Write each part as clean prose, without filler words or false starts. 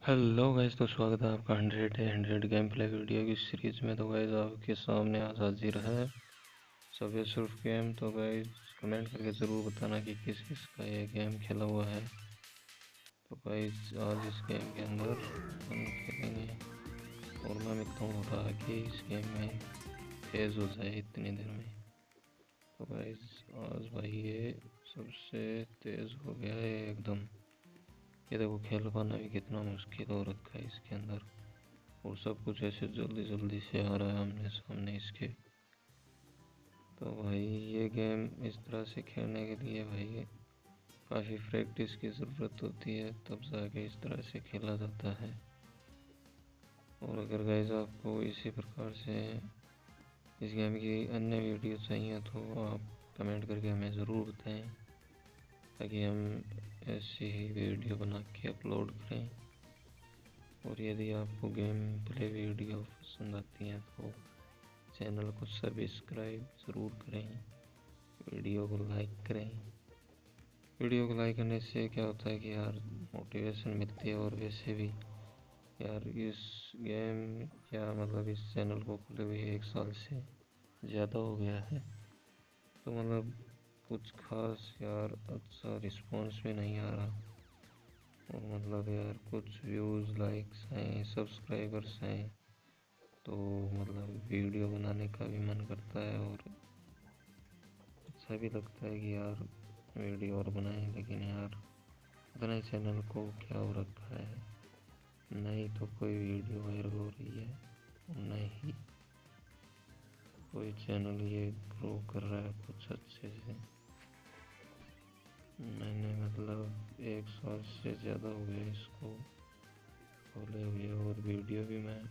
Hello guys, तो स्वागत है आपका 100 गेम प्ले वीडियो की सीरीज में। तो गाइस आपके सामने आज हाजिर है सबवे सर्फ गेम। तो गाइस कमेंट करके ज़रूर बताना कि किस किस का ये गेम खेला हुआ है। तो गाइस आज इस गेम के अंदर अपन खेलेंगे और मैं मिलता हूँ रहा कि इस गेम में तेज़ हो जाए इतनी देर में। तो गाइस आज भाई ये सबसे तेज़ हो गया है एकदम। ये देखो खेल पाना भी कितना मुश्किल हो रखा है इसके अंदर, और सब कुछ ऐसे जल्दी जल्दी से आ रहा है आमने सामने इसके। तो भाई ये गेम इस तरह से खेलने के लिए भाई काफ़ी प्रैक्टिस की ज़रूरत होती है, तब जाके इस तरह से खेला जाता है। और अगर गाइस आपको इसी प्रकार से इस गेम की अन्य वीडियो चाहिए तो आप कमेंट करके हमें ज़रूर बताएं, ताकि हम ऐसी ही वीडियो बना के अपलोड करें। और यदि आपको गेम प्ले वीडियो पसंद आती हैं तो चैनल को सब्सक्राइब ज़रूर करें, वीडियो को लाइक करें। वीडियो को लाइक करने से क्या होता है कि यार मोटिवेशन मिलती है। और वैसे भी यार इस गेम या मतलब इस चैनल को खुले हुए 1 साल से ज़्यादा हो गया है, तो मतलब कुछ खास यार अच्छा रिस्पॉन्स भी नहीं आ रहा। और मतलब यार कुछ व्यूज़ लाइक्स हैं सब्सक्राइबर्स हैं, तो मतलब वीडियो बनाने का भी मन करता है और अच्छा भी लगता है कि यार वीडियो और बनाएं। लेकिन यार पता नहीं चैनल को क्या हो रखा है, नहीं तो कोई वीडियो वायरल हो रही है, नहीं कोई चैनल ये ग्रो कर रहा है कुछ अच्छे से। मैंने मतलब 1 साल से ज़्यादा हो गया इसको खोले हुए, और वीडियो भी मैं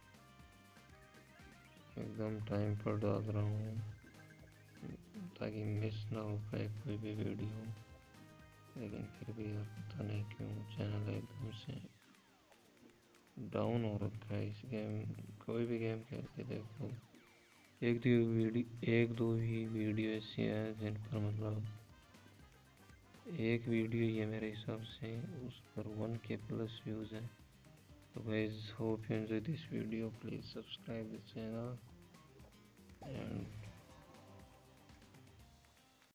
एकदम टाइम पर डाल रहा हूँ ताकि मिस ना हो पाए कोई भी वीडियो। लेकिन फिर भी यार पता नहीं क्यों चैनल एकदम से डाउन हो रखा है। इस गेम कोई भी गेम खेल के देखो, एक दो ही वीडियो ऐसी है जिन पर मतलब एक वीडियो ये मेरे हिसाब से उस पर 1K प्लस व्यूज़ है। तो guys hope you enjoy this video, please subscribe this channel and